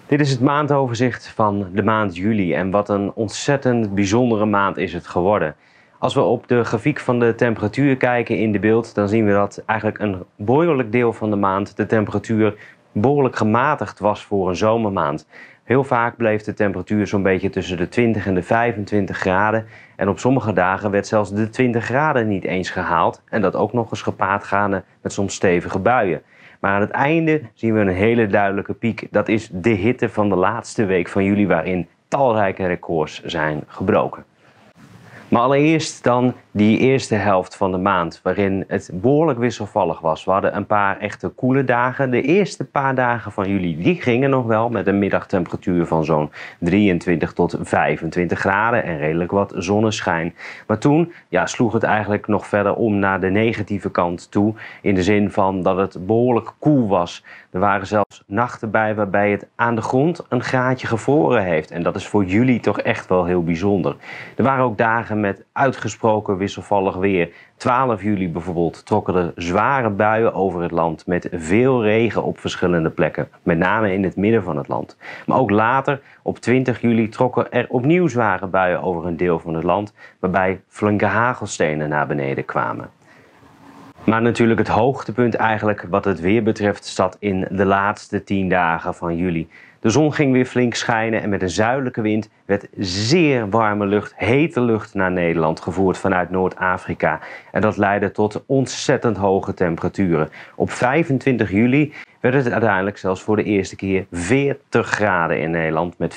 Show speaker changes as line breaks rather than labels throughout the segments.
Dit is het maandoverzicht van de maand juli en wat een ontzettend bijzondere maand is het geworden. Als we op de grafiek van de temperatuur kijken in de beeld, dan zien we dat eigenlijk een behoorlijk deel van de maand de temperatuur behoorlijk gematigd was voor een zomermaand. Heel vaak bleef de temperatuur zo'n beetje tussen de 20 en de 25 graden. En op sommige dagen werd zelfs de 20 graden niet eens gehaald. En dat ook nog eens gepaard gaande met soms stevige buien. Maar aan het einde zien we een hele duidelijke piek. Dat is de hitte van de laatste week van juli, waarin talrijke records zijn gebroken. Maar allereerst dan die eerste helft van de maand, waarin het behoorlijk wisselvallig was. We hadden een paar echte koele dagen. De eerste paar dagen van juli, die gingen nog wel met een middagtemperatuur van zo'n 23 tot 25 graden en redelijk wat zonneschijn. Maar toen sloeg het eigenlijk nog verder om naar de negatieve kant toe. In de zin van dat het behoorlijk koel was. Er waren zelfs nachten bij waarbij het aan de grond een graadje gevroren heeft. En dat is voor juli toch echt wel heel bijzonder. Er waren ook dagen met uitgesproken wisselvallig weer. 12 juli bijvoorbeeld trokken er zware buien over het land met veel regen op verschillende plekken. Met name in het midden van het land. Maar ook later, op 20 juli, trokken er opnieuw zware buien over een deel van het land. Waarbij flinke hagelstenen naar beneden kwamen. Maar natuurlijk het hoogtepunt eigenlijk wat het weer betreft zat in de laatste 10 dagen van juli. De zon ging weer flink schijnen en met een zuidelijke wind werd zeer warme lucht, hete lucht naar Nederland gevoerd vanuit Noord-Afrika. En dat leidde tot ontzettend hoge temperaturen. Op 25 juli werd het uiteindelijk zelfs voor de eerste keer 40 graden in Nederland met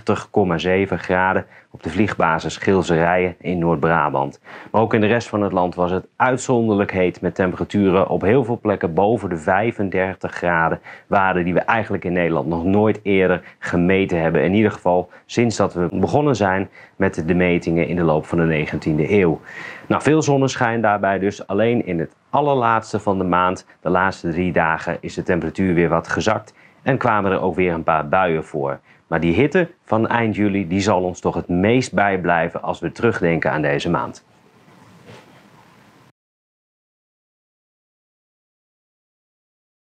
40,7 graden op de vliegbasis Gilserijen in Noord-Brabant. Maar ook in de rest van het land was het uitzonderlijk heet met temperaturen op heel veel plekken boven de 35 graden. Waarden die we eigenlijk in Nederland nog nooit eerder gemeten hebben. In ieder geval sinds dat we begonnen zijn met de metingen in de loop van de 19e eeuw. Nou, veel zonneschijn daarbij dus. Alleen in het allerlaatste van de maand, de laatste 3 dagen, is de temperatuur weer wat gezakt. En kwamen er ook weer een paar buien voor. Maar die hitte van eind juli die zal ons toch het meest bijblijven als we terugdenken aan deze maand.